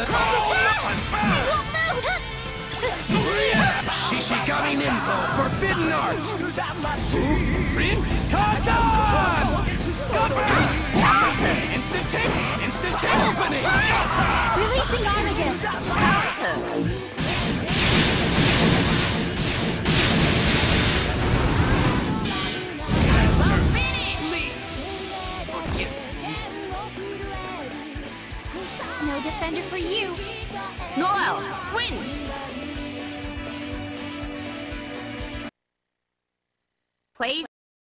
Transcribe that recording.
Shishigami Ninpo, Forbidden Art! Instant opening! Releasing Armageddon! Counter! No defender for you! Noel, win!